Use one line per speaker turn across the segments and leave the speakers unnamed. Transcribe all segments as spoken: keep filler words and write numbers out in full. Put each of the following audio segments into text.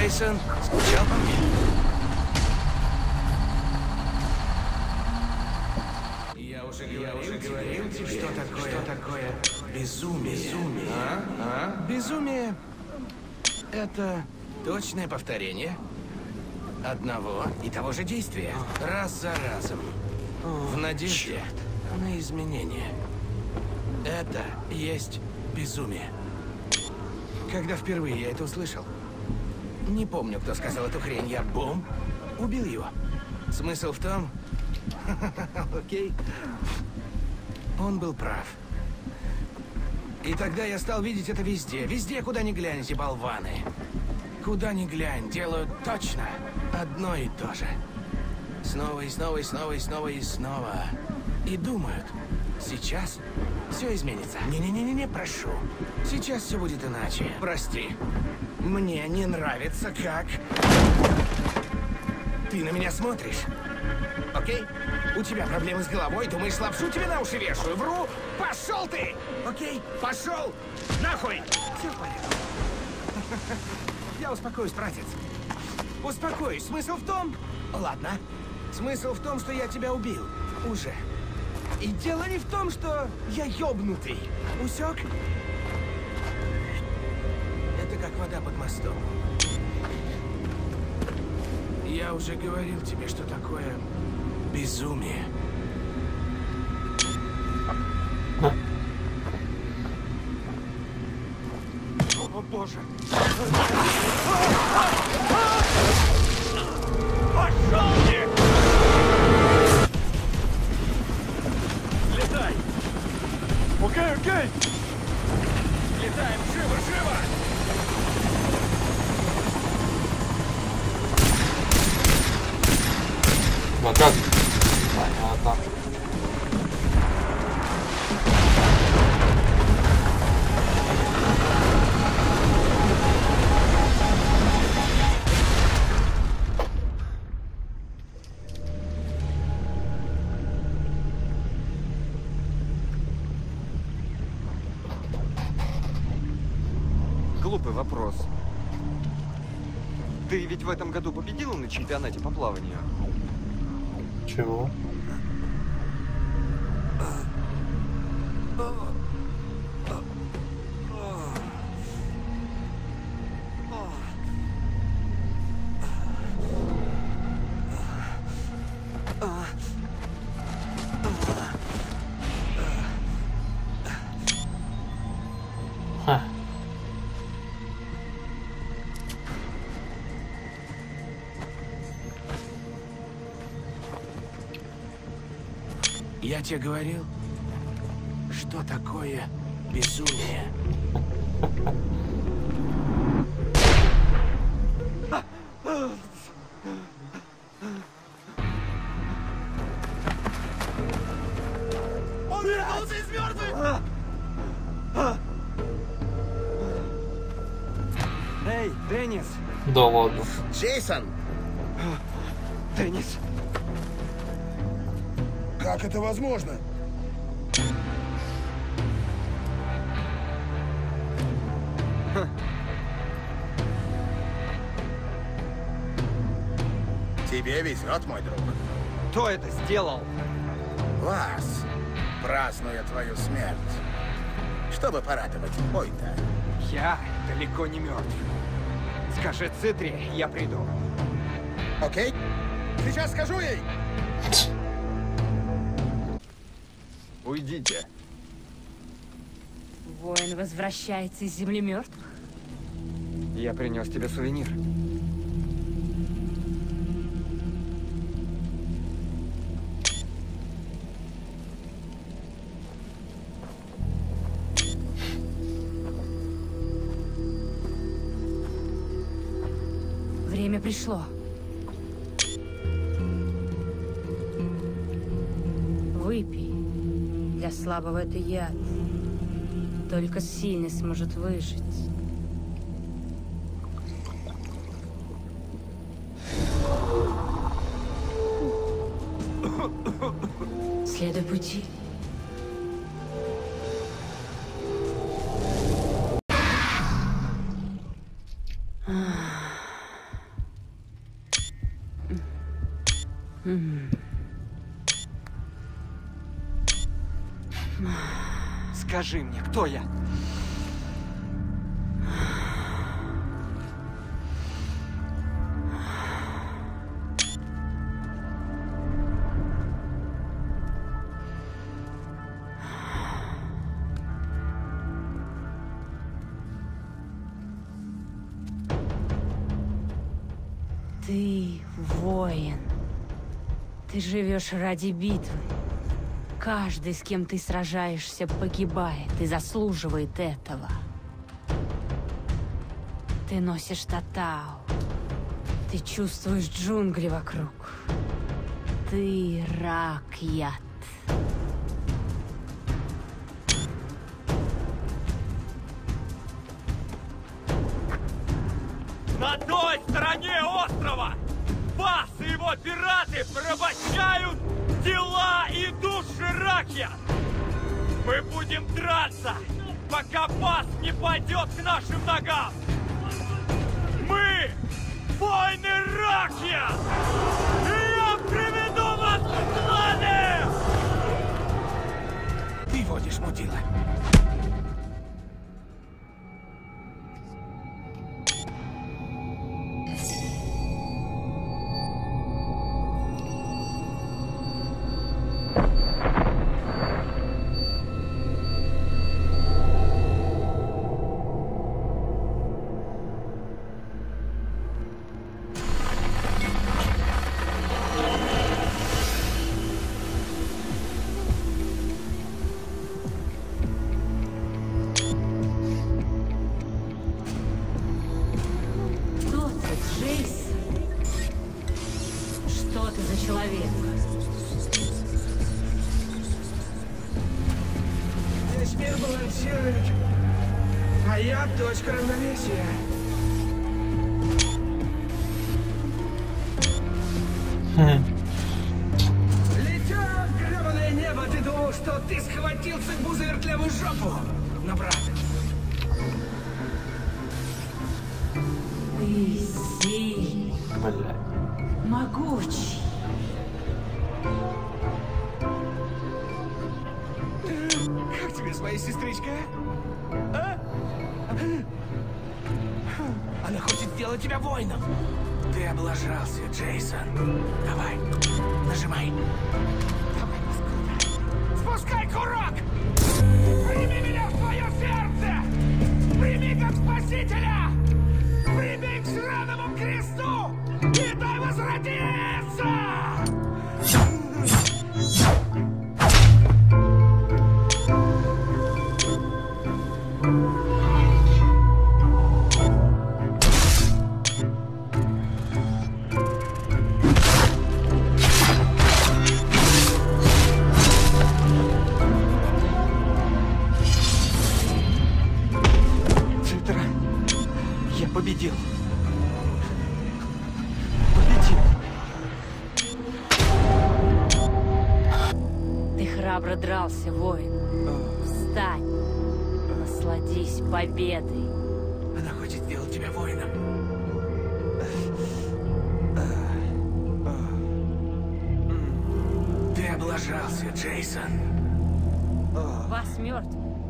Джейсон, скучал по мне? Я уже говорил, я уже говорил тебе, что такое, что такое безумие. Безумие. А? А? Безумие — это точное повторение одного и того же действия. Раз за разом. В надежде на изменения. Это есть безумие. Когда впервые я это услышал, не помню, кто сказал эту хрень, я бум, убил его. Смысл в том... Окей. Он был прав. И тогда я стал видеть это везде. Везде, куда ни глянь, эти болваны. Куда ни глянь, делают точно одно и то же. Снова и снова и снова и снова и снова. И думают, сейчас все изменится. Не-не-не-не, прошу. Сейчас все будет иначе. Прости. Мне не нравится, как ты на меня смотришь. Окей? У тебя проблемы с головой, думаешь, лапшу тебе на уши вешаю? Вру! Пошел ты! Окей? Пошел! Нахуй! Все в порядке. Я успокоюсь, братец. Успокоюсь. Смысл в том... Ладно. Смысл в том, что я тебя убил. Уже. И дело не в том, что я ёбнутый. Усек? Это как вода под мостом. Я уже говорил тебе, что такое безумие. О, боже! Пошел ты! Слетай! Окей, окей! Слетаем, живо, живо!
Ну как? Понятно.
Глупый вопрос. Ты ведь в этом году победила на чемпионате по плаванию?
Чего? Ха.
Я тебе говорил, что такое безумие. Он вернулся из мертвых!
Эй, Деннис!
Да ладно.
Джейсон!
Деннис!
Как это возможно?
Тебе везет, мой друг.
Кто это сделал?
Вас, празднуя твою смерть. Чтобы порадовать Пойта.
Я далеко не мертв. Скажи Цитри, я приду.
Окей? Сейчас скажу ей!
Уйдите.
Воин возвращается из земли мертвых.
Я принес тебе сувенир.
Время пришло. Выпей. Для слабого это яд. Только сильный сможет выжить. Следуй пути.
Скажи мне, кто я?
Ты воин. Ты живешь ради битвы. Каждый, с кем ты сражаешься, погибает и заслуживает этого. Ты носишь татау. Ты чувствуешь джунгли вокруг. Ты Ракьят.
На той стороне острова вас и его пираты порабощают тела и души Ракьят! Мы будем драться, пока Бас не пойдет к нашим ногам! Мы воины Ракьят! И я приведу вас в кланы!
Ты водишь, мудила.
Человек.
Весь мир балансирует, а я точка равновесия. Летя в гребаное небо, ты думал, что ты схватил цыгбу за вертлявую жопу? Но, брат,
Ты сильный,
Бля.
могучий.
как тебе своя сестричка? А? Она хочет сделать тебя воином. Ты облажался, Джейсон. Давай, нажимай. Давай, паскуда. Спускай курок! Прими меня в твое сердце! Прими как спасителя! Прими к сраному кресту! И дай возродиться!
Цитра, я победил. Победил.
Ты храбро дрался, воин. Встань. Насладись победой.
Она хочет сделать тебя воином. Ты облажался, Джейсон.
Вас мертв.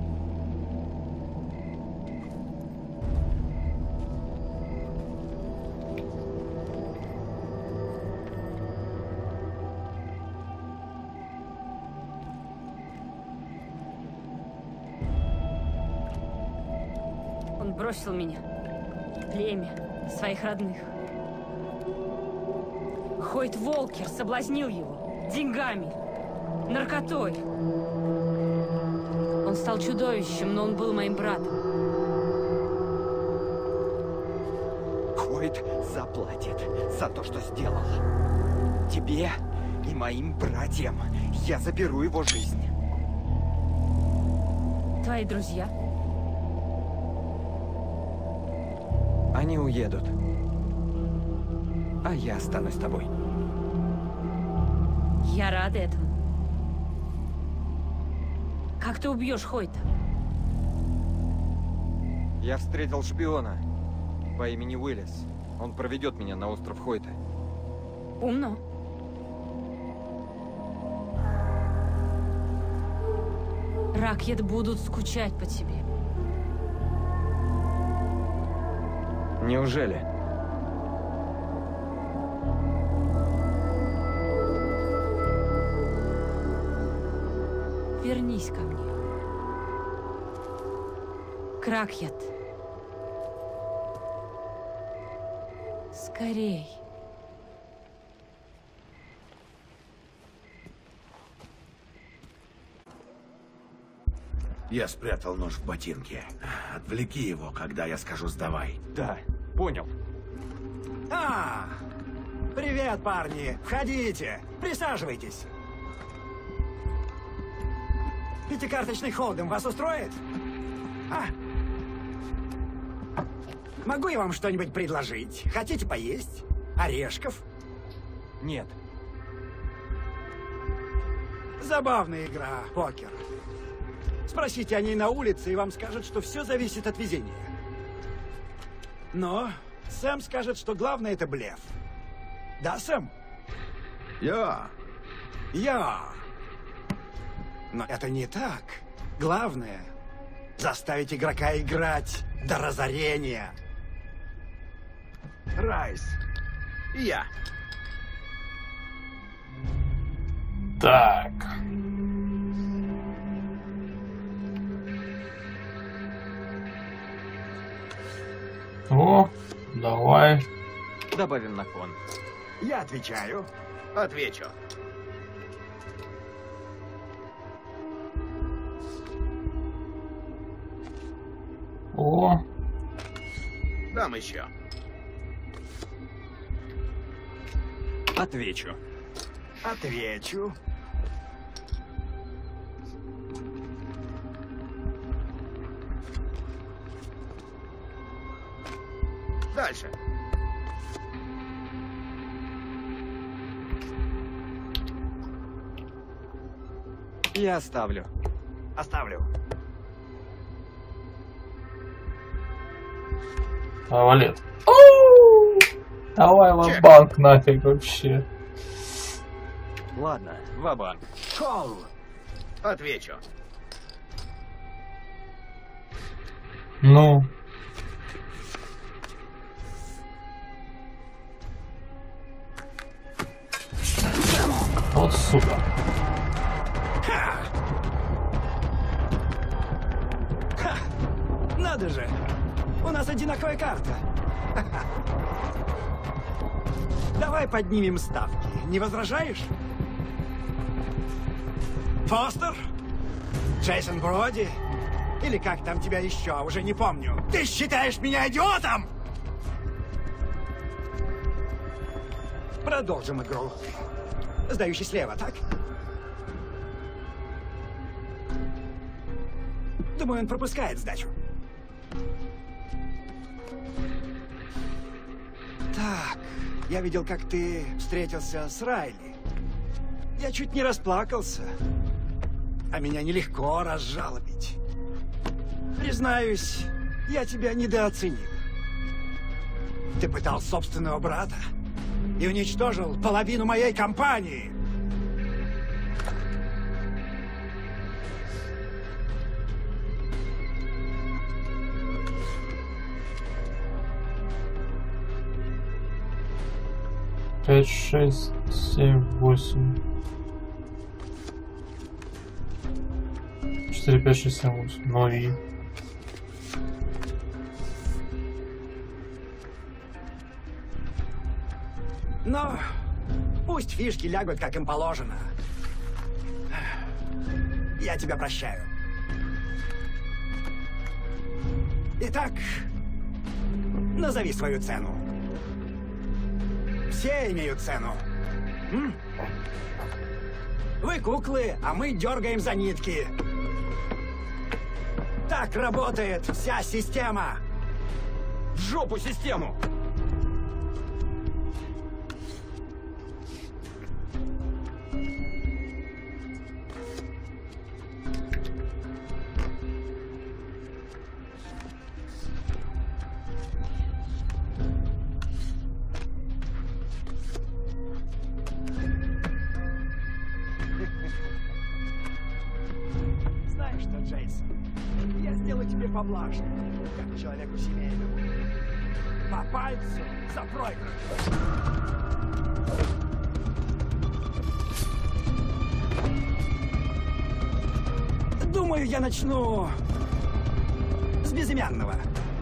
Он бросил меня, племя, своих родных. Хойт Волкер соблазнил его деньгами, наркотой. Он стал чудовищем, но он был моим братом.
Хойт заплатит за то, что сделал. Тебе и моим братьям я заберу его жизнь.
Твои друзья?
Они уедут. А я останусь с тобой.
Я рада этому. Как ты убьешь Хойта?
Я встретил шпиона по имени Уиллис. Он проведет меня на остров Хойта.
Умно. Кракьет будут скучать по тебе.
Неужели?
Вернись ко мне. Кракьет. Скорей.
Я спрятал нож в ботинке. Отвлеки его, когда я скажу «сдавай».
Да, понял.
А, привет, парни. Входите. Присаживайтесь. Пятикарточный холдем вас устроит? А? Могу я вам что-нибудь предложить? Хотите поесть? Орешков?
Нет.
Забавная игра, покер. Спросите о ней на улице, и вам скажут, что все зависит от везения. Но Сэм скажет, что главное — это блеф. Да, Сэм?
Я.
Я. Но это не так. Главное — заставить игрока играть до разорения.
Райс. Я.
Так. О, давай.
Добавим на кон.
Я отвечаю.
Отвечу.
О,
Дам еще.
Отвечу.
Отвечу.
Дальше.
Я оставлю.
Оставлю.
валет. Давай в банк нафиг вообще.
Ладно, ва-банк.
Кол.
Отвечу.
Ну. Вот сука.
Надо же! У нас одинаковая карта. Давай поднимем ставки. Не возражаешь? Фостер? Джейсон Броди? Или как там тебя еще, уже не помню. Ты считаешь меня идиотом? Продолжим игру. Сдающий слева, так? Думаю, он пропускает сдачу. Так, я видел, как ты встретился с Райли. Я чуть не расплакался. А меня нелегко разжалобить. Признаюсь, я тебя недооценил. Ты пытал собственного брата и уничтожил половину моей компании.
Пять, шесть, семь, восемь. Четыре, пять, шесть, семь, восемь. Ну и...
Но пусть фишки лягут, как им положено. Я тебя прощаю. Итак, назови свою цену. Все имеют цену. М? Вы куклы, а мы дергаем за нитки. Так работает вся система.
В жопу систему!
Знаешь что, поблажник, как человеку семейному. По пальцу за проигрыш. Думаю, я начну с безымянного.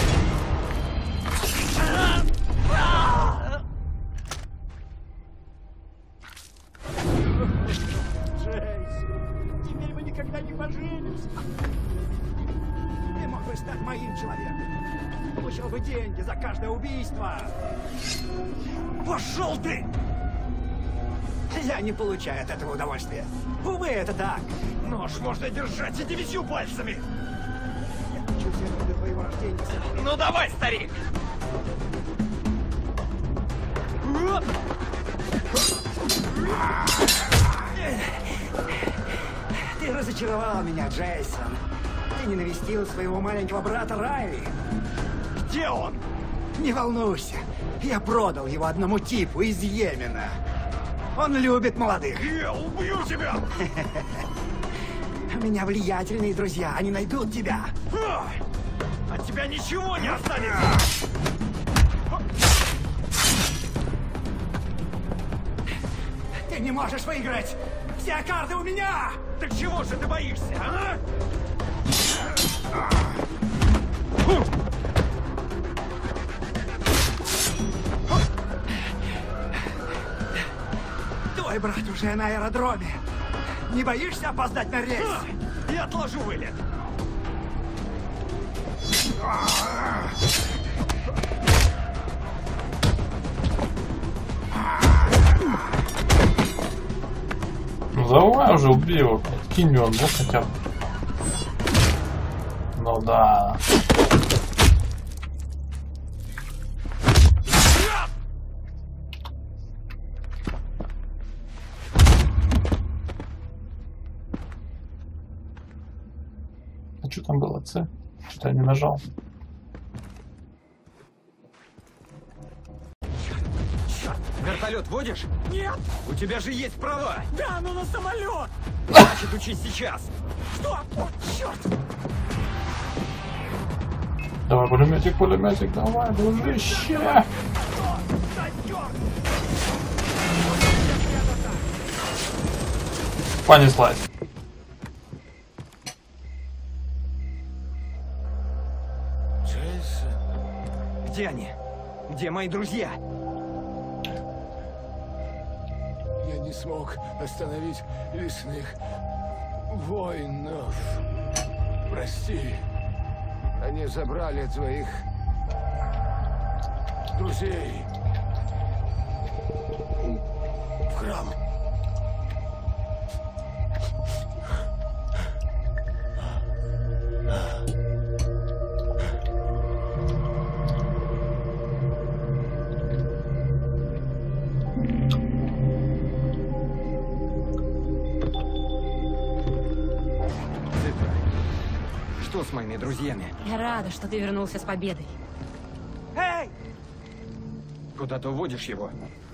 Джейсон, теперь мы никогда не поженимся. Ты мог бы стать моим человеком. Получил бы деньги за каждое убийство. Пошел ты! Я не получаю от этого удовольствия. Увы, это так. Нож можно держать и девятью пальцами. Я хочу все до твоего рождения.
Ну давай, старик!
Ты разочаровал меня, Джейсон. Ты не навестил своего маленького брата Райли.
Где он?
Не волнуйся. Я продал его одному типу из Йемена. Он любит молодых.
Я убью тебя!
У меня влиятельные друзья. Они найдут тебя.
От тебя ничего не останется!
Ты не можешь выиграть! Все карты у меня!
Так чего же ты боишься, а?
Твой брат уже на аэродроме. Не боишься опоздать на рейс?
Я отложу вылет.
Ну давай уже убей его, блядь. Кинь его, да, хотя бы. Ну да. А что там было, С? Что-то я не нажал.
Черт, вертолет водишь?
Нет!
У тебя же есть права!
Да, но на самолет!
Значит, учись сейчас!
Что? О, черт!
Давай, пулеметик, пулеметик, давай, дружище! Понеслась.
Джейсон? Где они? Где мои друзья?
Я не смог остановить лесных воинов. Прости. Они забрали твоих друзей в храм.
Что с моими друзьями?
Я рада, что ты вернулся с победой.
Эй! Куда ты уводишь его?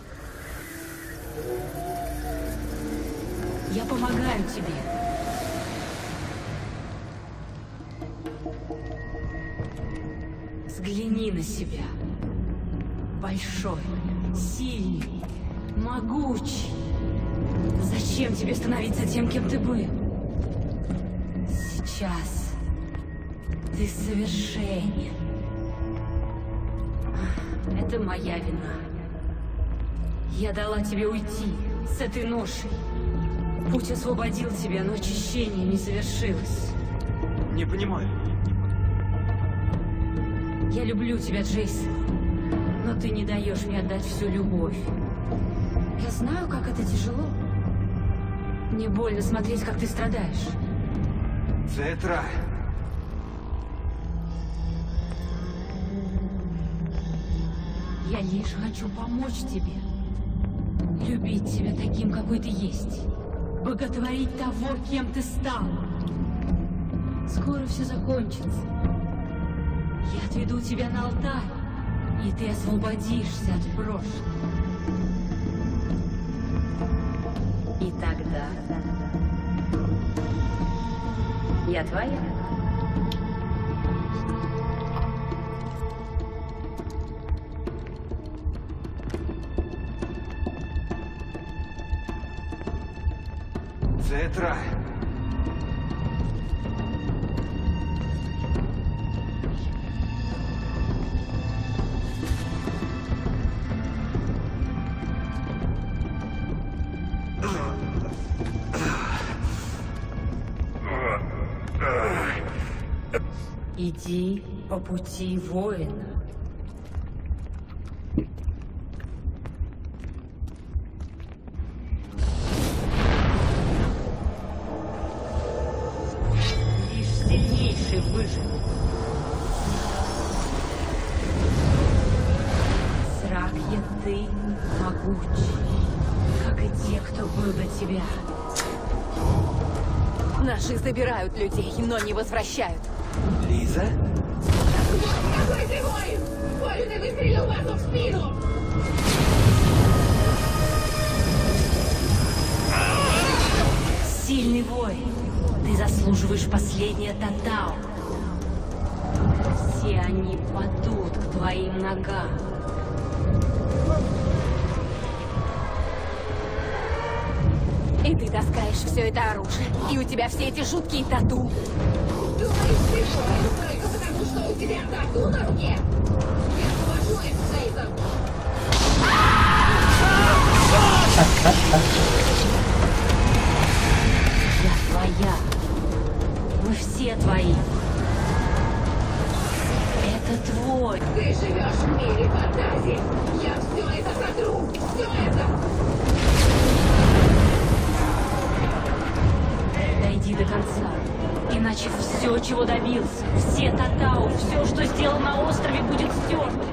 Я помогаю тебе. Взгляни на себя. Большой, сильный, могучий. Зачем тебе становиться тем, кем ты был? Сейчас ты совершенен. Это моя вина. Я дала тебе уйти с этой ношей. Путь освободил тебя, но очищение не завершилось.
Не понимаю.
Я люблю тебя, Джейсон, но ты не даешь мне отдать всю любовь. Я знаю, как это тяжело. Мне больно смотреть, как ты страдаешь.
Цетра!
Я лишь хочу помочь тебе. Любить тебя таким, какой ты есть. Боготворить того, кем ты стал. Скоро все закончится. Я отведу тебя на алтарь, и ты освободишься от прошлого. И тогда я твоя.
Цитра.
Иди по пути воина. Лишь сильнейший выживет. Сракья, ты могуч, как и те, кто был до тебя.
Наши забирают людей, но не возвращают.
Лиза?
Какой ты воин! Воин и выстрелил Вазу в спину!
Сильный воин. Ты заслуживаешь последнее татау. Все они падут к твоим ногам.
И ты таскаешь все это оружие. И у тебя все эти жуткие тату.
Думаешь, ты воин только потому, что у тебя тату на руке? Я свожу их с Сейзом!
Я твоя. Мы все твои. Это твой.
Ты живешь в мире фантазий! Я все это сотру! Все это!
Дойди до конца. Иначе все, чего добился, все татау, все, что сделал на острове, будет стерто.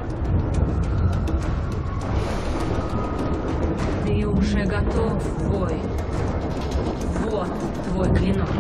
Ты уже готов, воин. Вот твой клинок.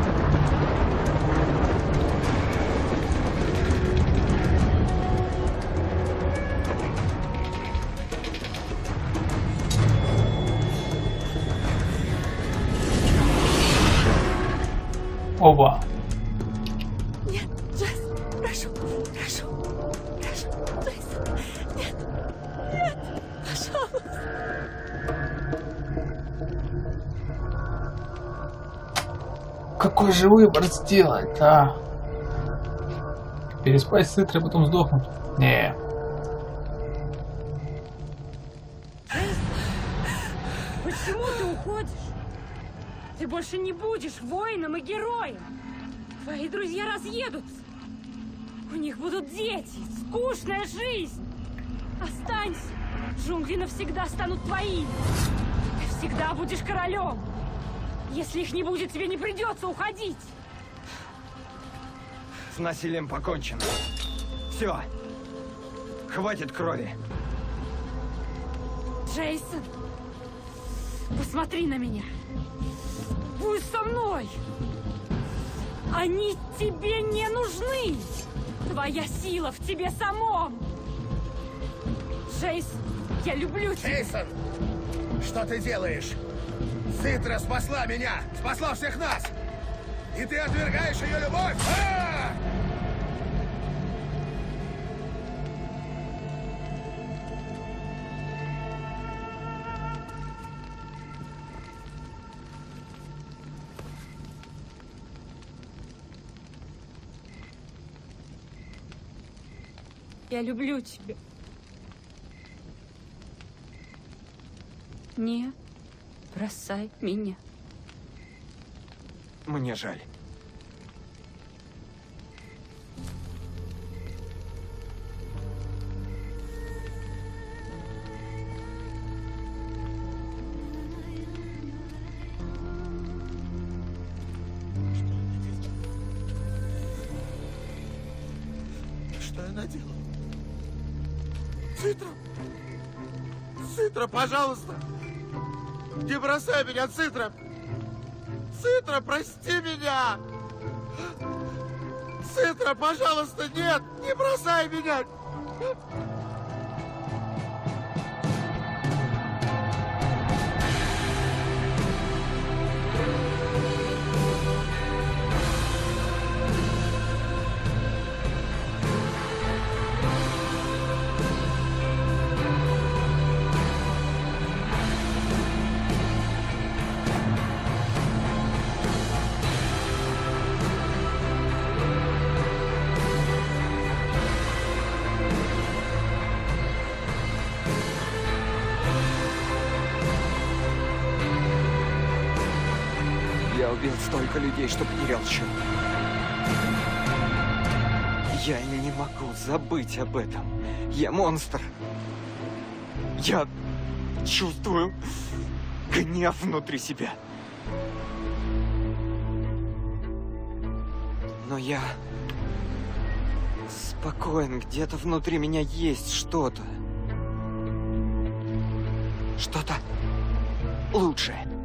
Оба.
Нет, Джесс, прошу, прошу, прошу, Джесс, нет, нет, пожалуйста.
Какой же выбор сделать, а? Переспать с Цитрой, потом сдохнуть? Не.
Почему ты уходишь? Ты больше не будешь воином и героем. Твои друзья разъедутся. У них будут дети, скучная жизнь. Останься. Джунгли навсегда станут твоими. Ты всегда будешь королем. Если их не будет, тебе не придется уходить.
С насилием покончено. Все. Хватит крови.
Джейсон, посмотри на меня. Будь со мной. Они тебе не нужны. Твоя сила в тебе самом. Джейсон, я люблю тебя.
Джейсон, что ты делаешь? Цитра спасла меня, спасла всех нас. И ты отвергаешь ее любовь? А!
Я люблю тебя. Не бросай меня.
Мне жаль.
Что я наделал? Цитра! Цитра, пожалуйста! Не бросай меня, Цитра! Цитра, прости меня! Цитра, пожалуйста, нет! Не бросай меня!
Я убил столько людей, что потерял счет. Я не могу забыть об этом. Я монстр. Я чувствую гнев внутри себя. Но я спокоен. Где-то внутри меня есть что-то. Что-то лучшее.